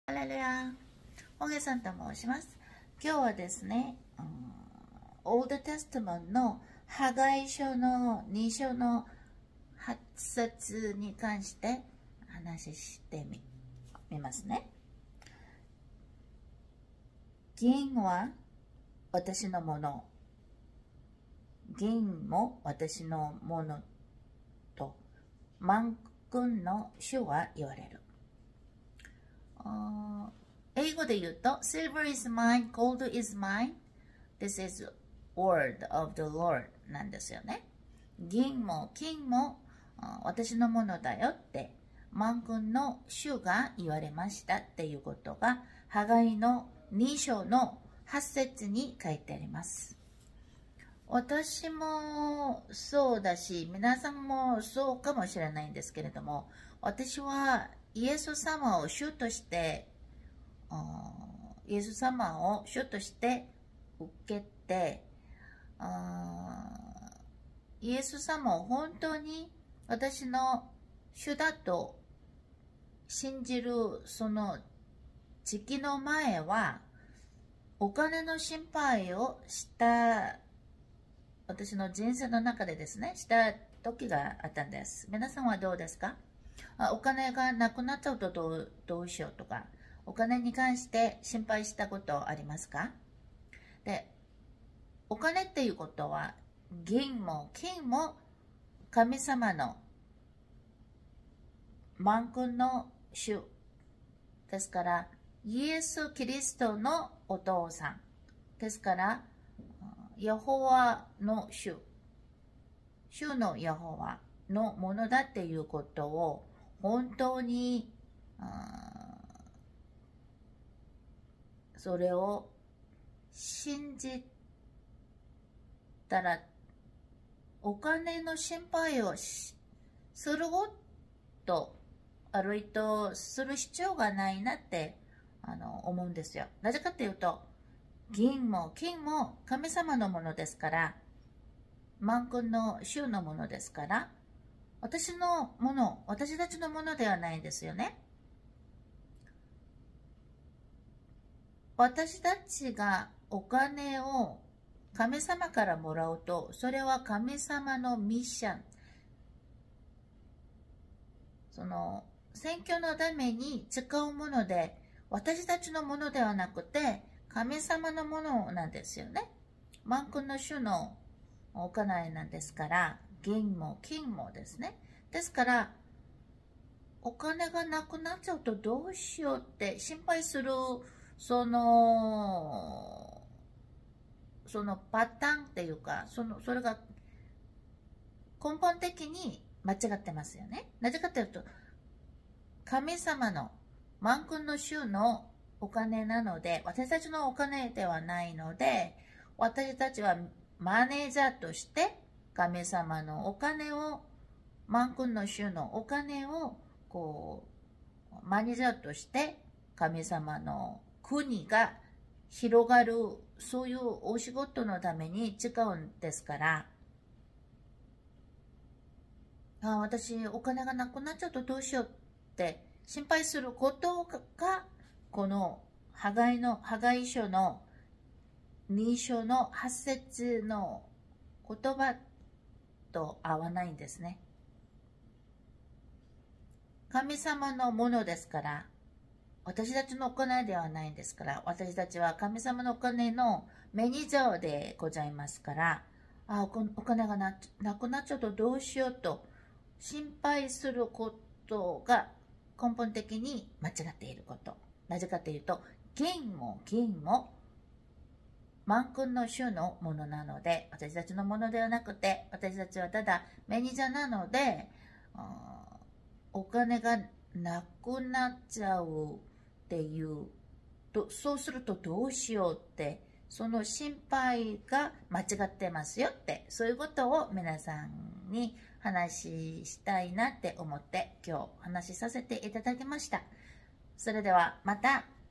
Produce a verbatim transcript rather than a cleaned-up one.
ハレルヤ、ホゲさんと申します。今日はですね、うん、オールドテストメントのハガイ書のに章のはち節に関して話してみ、みますね。銀は私のもの、銀も私のものと万軍の主は言われる。英語で言うと Silver is mine, gold is mine. This is word of the Lord なんですよね。銀も金も私のものだよって万軍の主が言われましたっていうことがハガイのに章のはち節に書いてあります。私もそうだし皆さんもそうかもしれないんですけれども、私はイエス様を主としてイエス様を主として受けて、イエス様を本当に私の主だと信じるその時期の前はお金の心配をした私の人生の中でですねした時があったんです。皆さんはどうですか？お金がなくなっちゃうとどう、どうしようとか、お金に関して心配したことありますか？で、お金っていうことは銀も金も神様の万軍の主ですから、イエス・キリストのお父さんですから、ヤホワの主、主のヤホワのものだっていうことを本当にそれを信じたらお金の心配をするとあるいとする必要がないなってあの思うんですよ。なぜかというと銀も金も神様のものですから、万軍の主のものですから、私のもの、私たちのものではないんですよね。私たちがお金を神様からもらうと、それは神様のミッション、その選挙のために使うもので、私たちのものではなくて、神様のものなんですよね。万軍の主のお金なんですから、銀も金もですね。ですから、お金がなくなっちゃうとどうしようって心配する、その、そのパターンっていうか、その、それが根本的に間違ってますよね。なぜかというと、神様の万軍の主のお金なので、私たちのお金ではないので、私たちはマネージャーとして神様のお金を、万軍の主のお金をこうマネージャーとして神様の国が広がる、そういうお仕事のために使うんですから、あ、私お金がなくなっちゃうとどうしようって心配することがこのハガイのハガイ書のに章のはち節の言葉と合わないんですね。神様のものですから、私たちのお金ではないんですから、私たちは神様のお金のメニジャーでございますから、あ、お金が な, なくなっちゃうとどうしようと心配することが根本的に間違っていること。なぜかというと、銀も金も万軍の主のものなので、私たちのものではなくて、私たちはただメニジャーなので、お金がなくなっちゃうっていうと、そうするとどうしようって、その心配が間違ってますよって、そういうことを皆さんに話したいなって思って今日話しさせていただきました。それではまた